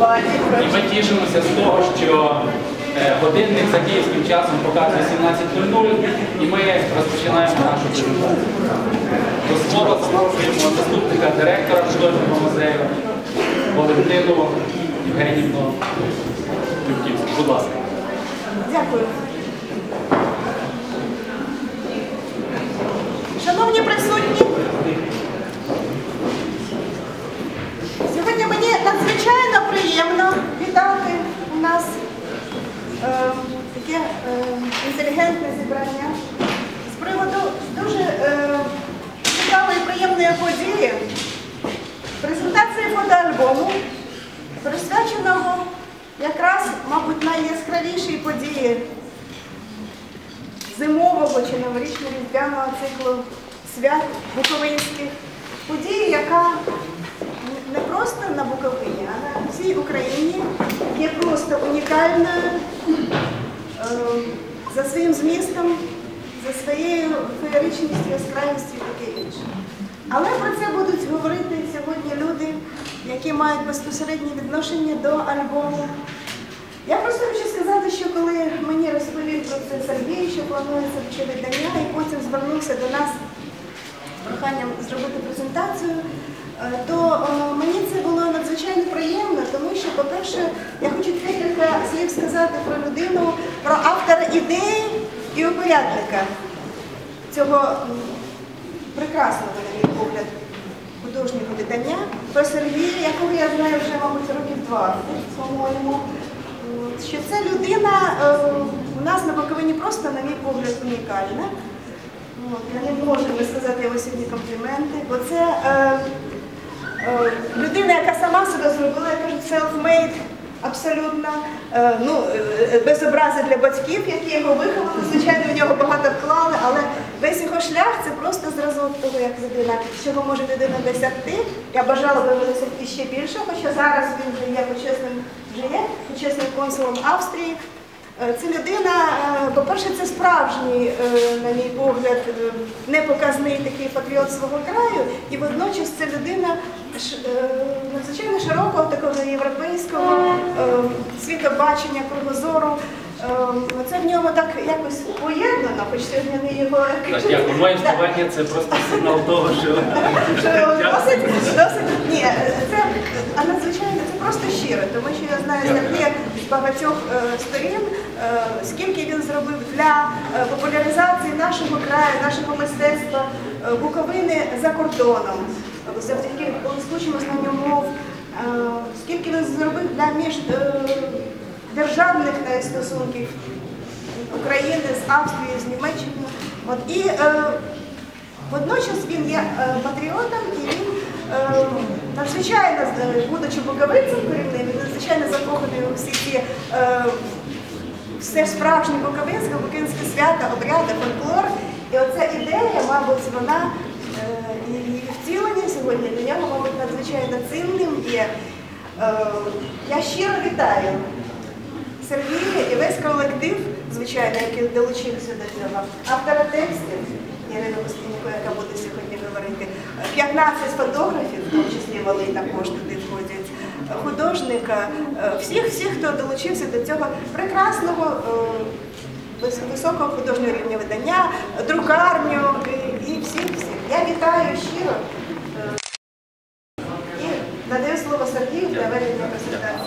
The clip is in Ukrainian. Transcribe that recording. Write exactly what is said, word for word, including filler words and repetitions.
І ми тішимося з того, що годинник за київським часом показує сімнадцять нуль нуль, і ми розпочинаємо нашу презентацію. До слова запрошуємо заступника директора художнього музею Валентину Євгенівну Любківську. Будь ласка. Дякую. Шановні присутні, сьогодні мені надзвичайно приємно вітати у нас е, таке е, інтелігентне зібрання з приводу дуже е, цікавої і приємної події, презентації фотоальбому, присвяченого якраз, мабуть, найяскравішій події зимового чи новорічно-різдвяного циклу свят буковинських. Події, яка не просто на Буковині, а на всій Україні є просто унікальною е, за своїм змістом, за своєю феєричністю, яскравістю і таке інше. Але про це будуть говорити сьогодні люди, які мають безпосереднє відношення до альбому. Я просто хочу сказати, що коли мені розповів про це Сергій, що планується таке видання, і потім звернувся до нас з проханням зробити презентацію, то мені це було надзвичайно приємно, тому що, по-перше, я хочу декілька слів сказати про людину, про автора ідеї і упорядника цього прекрасного, на мій погляд, художнього видання, про Сергія, якого я знаю вже, мабуть, років двадцять, по-моєму. Що ця людина е, у нас на Буковині просто, на мій погляд, унікальна. От, я не можу не сказати його сьогодні компліменти, бо це е, е, людина, яка сама себе зробила, я кажу, self-made, абсолютно, е, ну, е, без образи для батьків, які його виховали, звичайно, в нього багато вклали, але весь його шлях – це просто зразок того, як людина, чого може людина досягти. Я бажала би досягти ще більше, хоча зараз він вже є почесним, вже є почесним консулом Австрії. Це людина, по-перше, це справжній, на мій погляд, непоказний такий патріот свого краю, і водночас це людина надзвичайно широкого такого європейського світобачення, кругозору. Це в ньому так якось поєднано, хоч сьогодні не його... Дякую. Моє вставання – це просто сигнал того, що... Досить, досить, ні, це, а надзвичайно, це просто щиро, тому що я знаю Сергія з багатьох сторін, скільки він зробив для популяризації нашого краю, нашого мистецтва, Буковини за кордоном, завдяки блискучому знанню мов, скільки він зробив для між... державних стосунків України з Австрією, з Німеччиною. От, і е, водночас він є е, патріотом, і він е, надзвичайно, будучи буковинцем корінним, він надзвичайно закоханий у всі ці е, все справжнє буковинське, буковинське свято, обряди, фольклор. І оця ідея, мабуть, вона е, її втілення сьогодні для нього, мабуть, надзвичайно цінним є. Е, я щиро вітаю Сергія і весь колектив, звичайно, який долучився до цього, автора текстів, Ірину Костенюку, яка буде сьогодні говорити, п'ятнадцять фотографів, в тому числі Вали також туди входять, художника, всіх-всіх, хто долучився до цього прекрасного, високого художнього рівня видання, друкарню і всіх-всіх. Я вітаю щиро і надаю слово Сергію для ведення презентації.